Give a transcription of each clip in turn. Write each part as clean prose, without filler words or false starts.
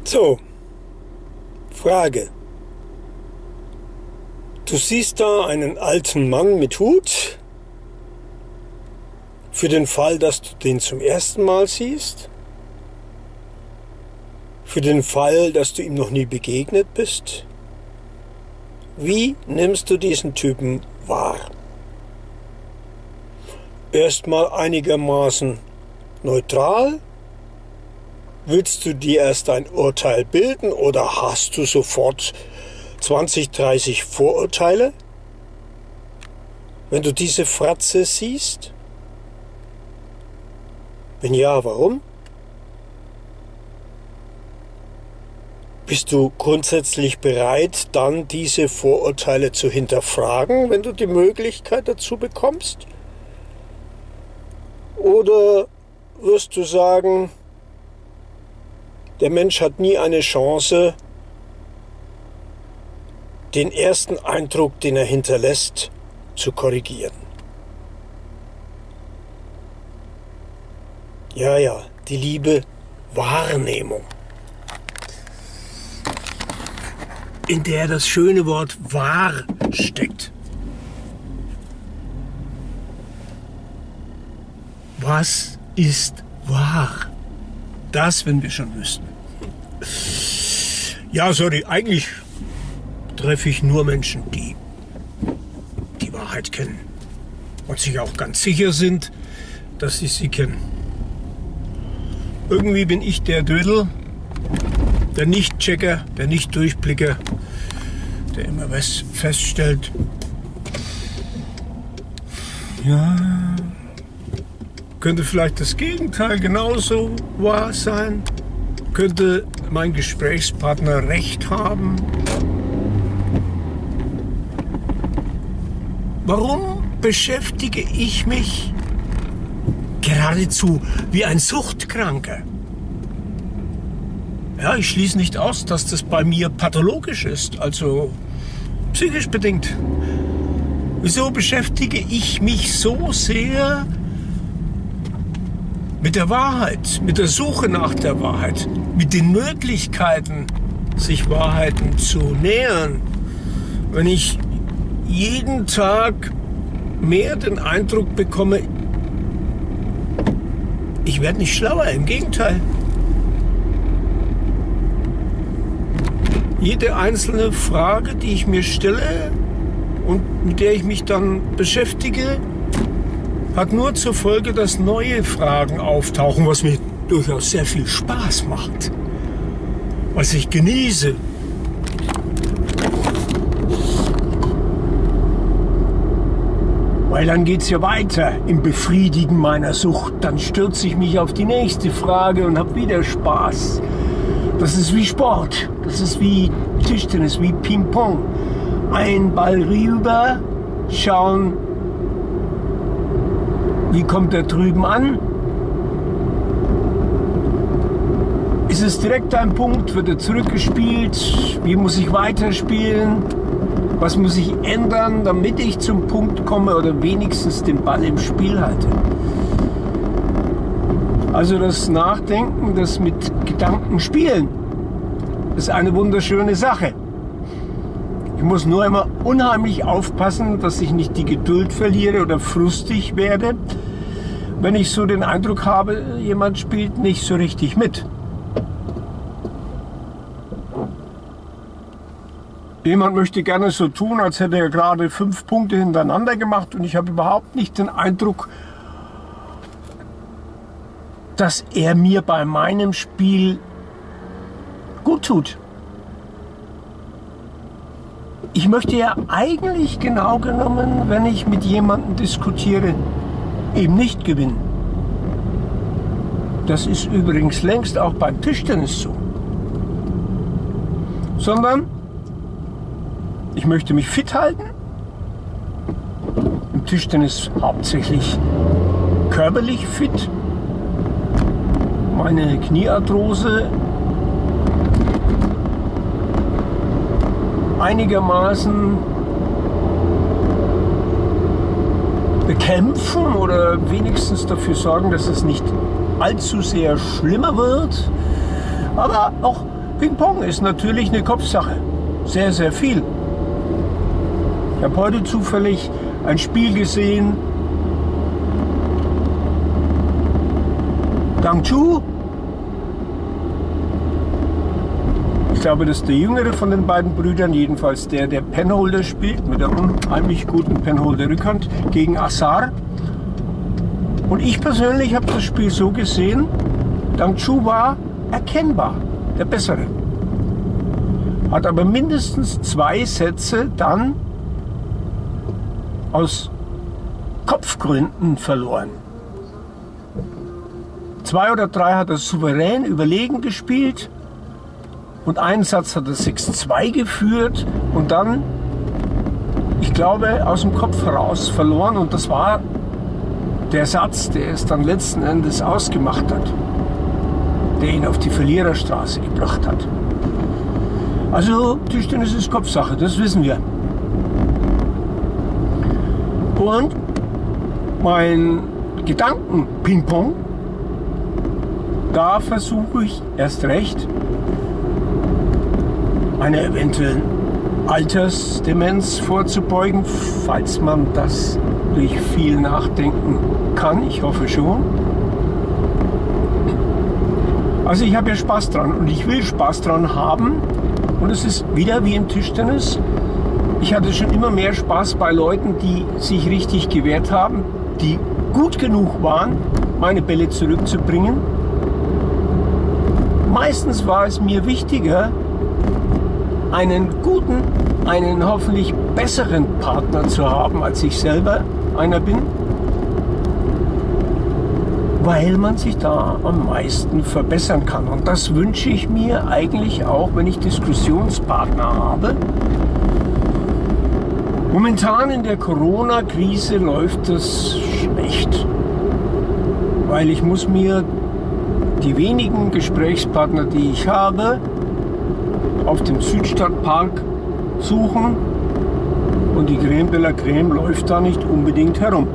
So, Frage. Du siehst da einen alten Mann mit Hut. Für den Fall, dass du den zum ersten Mal siehst. Für den Fall, dass du ihm noch nie begegnet bist. Wie nimmst du diesen Typen wahr? Erstmal einigermaßen neutral. Willst du dir erst ein Urteil bilden oder hast du sofort 20, 30 Vorurteile? Wenn du diese Fratze siehst? Wenn ja, warum? Bist du grundsätzlich bereit, dann diese Vorurteile zu hinterfragen, wenn du die Möglichkeit dazu bekommst? Oder wirst du sagen, der Mensch hat nie eine Chance, den ersten Eindruck, den er hinterlässt, zu korrigieren? Ja, die liebe Wahrnehmung, in der das schöne Wort wahr steckt. Was ist wahr? Das, wenn wir schon wüssten. Ja, sorry, eigentlich treffe ich nur Menschen, die die Wahrheit kennen und sich auch ganz sicher sind, dass sie kennen. Irgendwie bin ich der Dödel, der Nicht-Checker, der Nicht-Durchblicker, der immer was feststellt. Ja, könnte vielleicht das Gegenteil genauso wahr sein? Könnte mein Gesprächspartner recht haben? Warum beschäftige ich mich geradezu wie ein Suchtkranker? Ja, ich schließe nicht aus, dass das bei mir pathologisch ist, also psychisch bedingt. Wieso beschäftige ich mich so sehr mit der Wahrheit, mit der Suche nach der Wahrheit, mit den Möglichkeiten, sich Wahrheiten zu nähern, wenn ich jeden Tag mehr den Eindruck bekomme, ich werde nicht schlauer, im Gegenteil. Jede einzelne Frage, die ich mir stelle und mit der ich mich dann beschäftige, hat nur zur Folge, dass neue Fragen auftauchen, was mir durchaus sehr viel Spaß macht, was ich genieße. Weil dann geht's ja weiter im Befriedigen meiner Sucht. Dann stürze ich mich auf die nächste Frage und habe wieder Spaß. Das ist wie Sport, das ist wie Tischtennis, wie Ping-Pong. Ein Ball rüber, schauen, wie kommt er drüben an? Ist es direkt ein Punkt? Wird er zurückgespielt? Wie muss ich weiterspielen? Was muss ich ändern, damit ich zum Punkt komme oder wenigstens den Ball im Spiel halte? Also das Nachdenken, das mit Gedanken spielen, ist eine wunderschöne Sache. Ich muss nur immer unheimlich aufpassen, dass ich nicht die Geduld verliere oder frustig werde, wenn ich so den Eindruck habe, jemand spielt nicht so richtig mit. Jemand möchte gerne so tun, als hätte er gerade 5 Punkte hintereinander gemacht und ich habe überhaupt nicht den Eindruck, dass er mir bei meinem Spiel gut tut. Ich möchte ja eigentlich genau genommen, wenn ich mit jemandem diskutiere, eben nicht gewinnen. Das ist übrigens längst auch beim Tischtennis so. Sondern ich möchte mich fit halten. Im Tischtennis hauptsächlich körperlich fit. Meine Kniearthrose einigermaßen bekämpfen oder wenigstens dafür sorgen, dass es nicht allzu sehr schlimmer wird, aber auch Ping-Pong ist natürlich eine Kopfsache. Sehr, sehr viel. Ich habe heute zufällig ein Spiel gesehen. Dang Chu. Ich glaube, das ist der jüngere von den beiden Brüdern, jedenfalls der Penholder spielt, mit der unheimlich guten Penholder-Rückhand gegen Assar. Und ich persönlich habe das Spiel so gesehen, Dang Chu war erkennbar der Bessere. Hat aber mindestens 2 Sätze dann aus Kopfgründen verloren. 2 oder 3 hat er souverän überlegen gespielt und einen Satz hat er 6-2 geführt und dann, ich glaube, aus dem Kopf heraus verloren, und das war der Satz, der es dann letzten Endes ausgemacht hat, der ihn auf die Verliererstraße gebracht hat. Also Tischtennis ist Kopfsache, das wissen wir. Und mein Gedanken-Ping-Pong, da versuche ich erst recht, einer eventuellen Altersdemenz vorzubeugen, falls man das durch viel Nachdenken kann. Ich hoffe schon. Also ich habe ja Spaß dran und ich will Spaß dran haben. Und es ist wieder wie im Tischtennis. Ich hatte schon immer mehr Spaß bei Leuten, die sich richtig gewehrt haben, die gut genug waren, meine Bälle zurückzubringen. Meistens war es mir wichtiger, einen guten, einen hoffentlich besseren Partner zu haben, als ich selber einer bin, weil man sich da am meisten verbessern kann. Und das wünsche ich mir eigentlich auch, wenn ich Diskussionspartner habe. Momentan in der Corona-Krise läuft es schlecht, weil ich muss mir die wenigen Gesprächspartner, die ich habe, auf dem Südstadtpark suchen und die Crème de la Crème läuft da nicht unbedingt herum.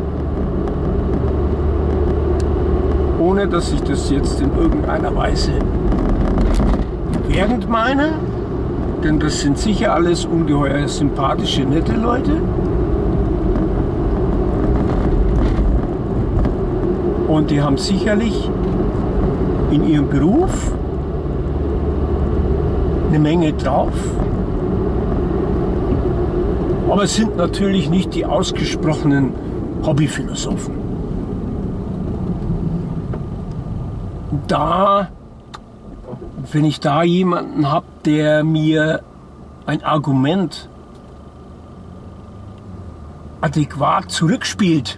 Ohne dass ich das jetzt in irgendeiner Weise wertend meine, denn das sind sicher alles ungeheuer sympathische, nette Leute. Und die haben sicherlich in ihrem Beruf eine Menge drauf. Aber es sind natürlich nicht die ausgesprochenen Hobbyphilosophen. Wenn ich da jemanden habe, der mir ein Argument adäquat zurückspielt,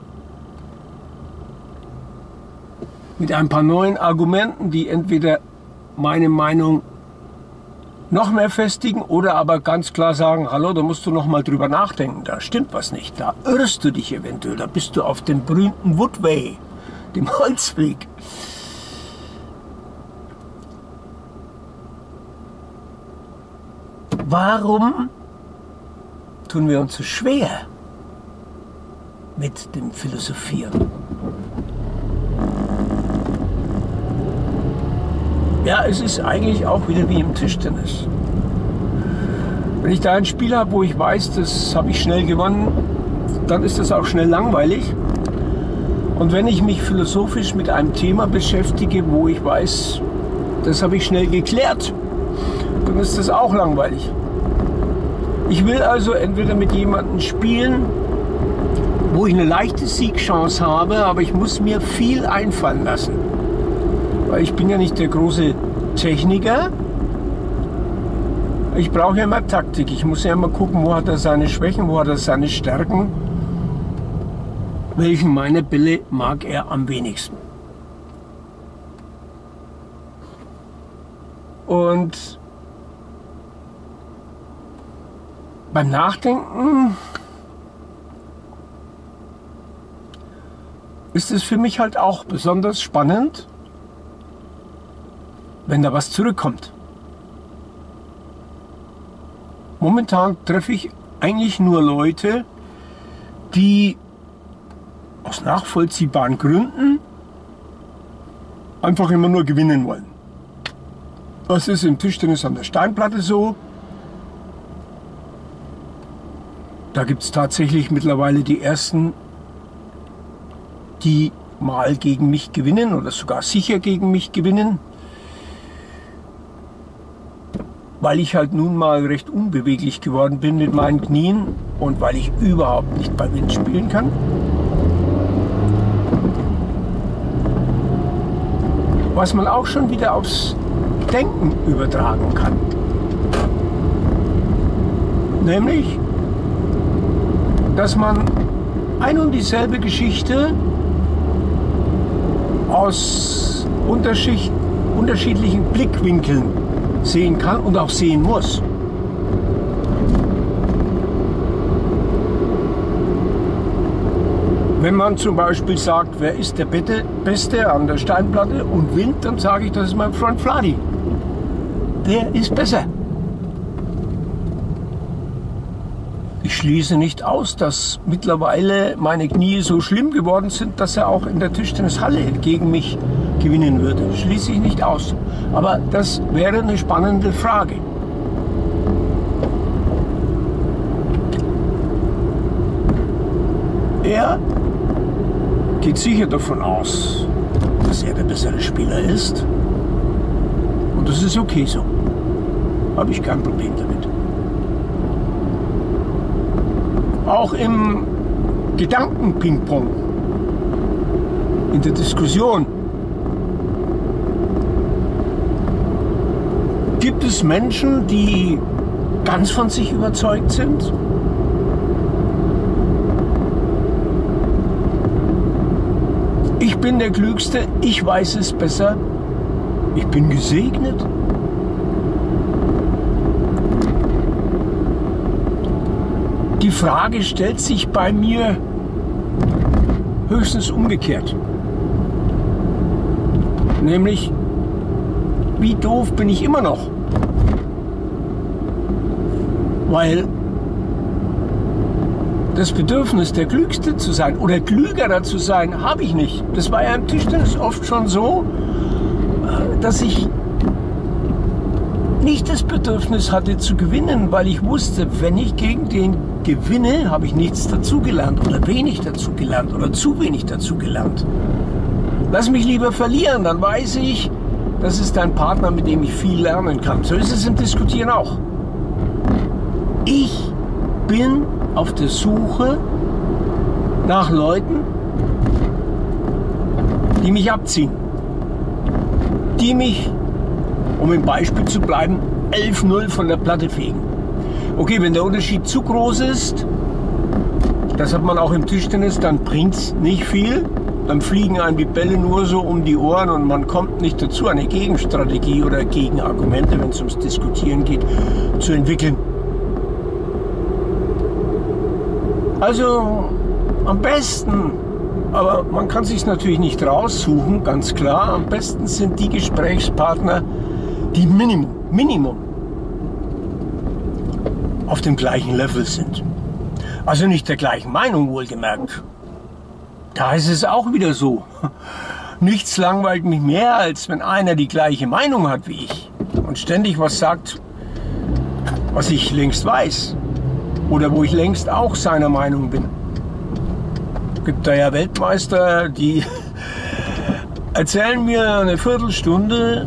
mit ein paar neuen Argumenten, die entweder meine Meinung noch mehr festigen oder aber ganz klar sagen, hallo, da musst du noch mal drüber nachdenken, da stimmt was nicht, da irrst du dich eventuell, da bist du auf dem berühmten Woodway, dem Holzweg. Warum tun wir uns so schwer mit dem Philosophieren? Ja, es ist eigentlich auch wieder wie im Tischtennis. Wenn ich da ein Spiel habe, wo ich weiß, das habe ich schnell gewonnen, dann ist das auch schnell langweilig. Und wenn ich mich philosophisch mit einem Thema beschäftige, wo ich weiß, das habe ich schnell geklärt, dann ist das auch langweilig. Ich will also entweder mit jemandem spielen, wo ich eine leichte Siegchance habe, aber ich muss mir viel einfallen lassen. Weil ich bin ja nicht der große Techniker. Ich brauche ja immer Taktik. Ich muss ja immer gucken, wo hat er seine Schwächen, wo hat er seine Stärken. Welchen meiner Bälle mag er am wenigsten. Und beim Nachdenken ist es für mich halt auch besonders spannend, wenn da was zurückkommt. Momentan treffe ich eigentlich nur Leute, die aus nachvollziehbaren Gründen einfach immer nur gewinnen wollen. Was ist im Tischtennis an der Steinplatte so? Da gibt es tatsächlich mittlerweile die ersten, die mal gegen mich gewinnen oder sogar sicher gegen mich gewinnen, weil ich halt nun mal recht unbeweglich geworden bin mit meinen Knien und weil ich überhaupt nicht bei Wind spielen kann. Was man auch schon wieder aufs Denken übertragen kann. Nämlich, dass man ein und dieselbe Geschichte aus unterschiedlichen Blickwinkeln sehen kann und auch sehen muss. Wenn man zum Beispiel sagt, wer ist der Beste an der Steinplatte und Wind, dann sage ich, das ist mein Freund Vladi. Der ist besser. Ich schließe nicht aus, dass mittlerweile meine Knie so schlimm geworden sind, dass er auch in der Tischtennishalle gegen mich gewinnen würde. Schließe ich nicht aus. Aber das wäre eine spannende Frage. Er geht sicher davon aus, dass er der bessere Spieler ist. Und das ist okay so. Habe ich kein Problem damit. Auch im Gedanken-Ping-Pong, in der Diskussion, gibt es Menschen, die ganz von sich überzeugt sind. Ich bin der Klügste, ich weiß es besser, ich bin gesegnet. Die Frage stellt sich bei mir höchstens umgekehrt. Nämlich, wie doof bin ich immer noch? Weil das Bedürfnis, der Klügste zu sein oder klügerer zu sein, habe ich nicht. Das war ja im Tischtennis oft schon so, dass ich nicht das Bedürfnis hatte zu gewinnen, weil ich wusste, wenn ich gegen den gewinne, habe ich nichts dazugelernt oder wenig dazugelernt oder zu wenig dazugelernt. Lass mich lieber verlieren, dann weiß ich, das ist ein Partner, mit dem ich viel lernen kann. So ist es im Diskutieren auch. Ich bin auf der Suche nach Leuten, die mich abziehen. Die mich, um im Beispiel zu bleiben, 11-0 von der Platte fegen. Okay, wenn der Unterschied zu groß ist, das hat man auch im Tischtennis, dann bringt es nicht viel. Dann fliegen einem die Bälle nur so um die Ohren und man kommt nicht dazu, eine Gegenstrategie oder Gegenargumente, wenn es ums Diskutieren geht, zu entwickeln. Also am besten, aber man kann sich natürlich nicht raussuchen, ganz klar, am besten sind die Gesprächspartner, die Minimum auf dem gleichen Level sind. Also nicht der gleichen Meinung, wohlgemerkt. Da ist es auch wieder so. Nichts langweilt mich mehr, als wenn einer die gleiche Meinung hat wie ich und ständig was sagt, was ich längst weiß oder wo ich längst auch seiner Meinung bin. Es gibt da ja Weltmeister, die erzählen mir eine Viertelstunde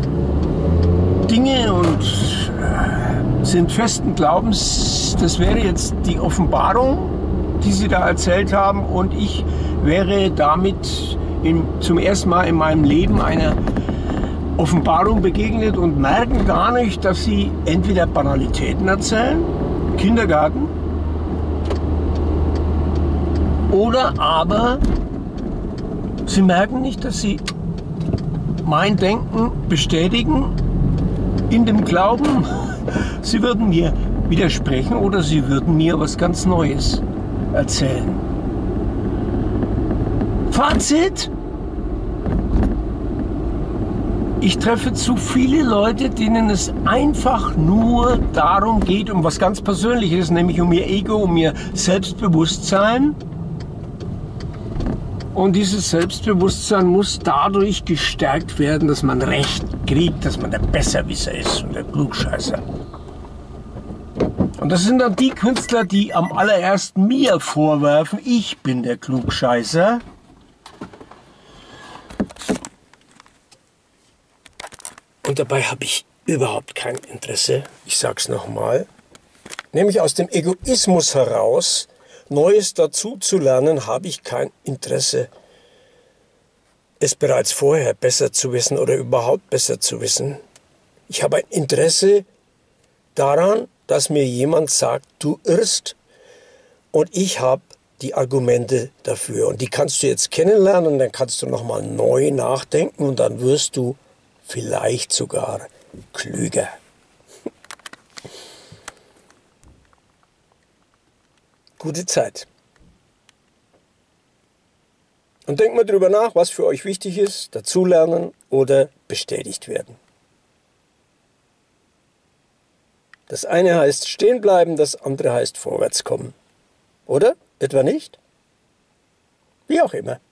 Dinge und sind festen Glaubens, das wäre jetzt die Offenbarung, die sie da erzählt haben, und ich wäre damit zum ersten Mal in meinem Leben einer Offenbarung begegnet und merken gar nicht, dass sie entweder Banalitäten erzählen, Kindergarten, oder aber sie merken nicht, dass sie mein Denken bestätigen in dem Glauben, sie würden mir widersprechen oder sie würden mir was ganz Neues erzählen. Fazit: Ich treffe zu viele Leute, denen es einfach nur darum geht, um was ganz Persönliches, nämlich um ihr Ego, um ihr Selbstbewusstsein. Und dieses Selbstbewusstsein muss dadurch gestärkt werden, dass man Recht kriegt, dass man der Besserwisser ist und der Klugscheißer. Und das sind dann die Künstler, die am allerersten mir vorwerfen, ich bin der Klugscheißer. Und dabei habe ich überhaupt kein Interesse, ich sage es nochmal, nämlich aus dem Egoismus heraus, Neues dazu zu lernen, habe ich kein Interesse, es bereits vorher besser zu wissen oder überhaupt besser zu wissen. Ich habe ein Interesse daran, dass mir jemand sagt, du irrst, und ich habe die Argumente dafür. Und die kannst du jetzt kennenlernen und dann kannst du nochmal neu nachdenken und dann wirst du vielleicht sogar klüger. Gute Zeit. Und denkt mal drüber nach, was für euch wichtig ist, dazulernen oder bestätigt werden. Das eine heißt stehen bleiben, das andere heißt vorwärts kommen. Oder? Etwa nicht? Wie auch immer.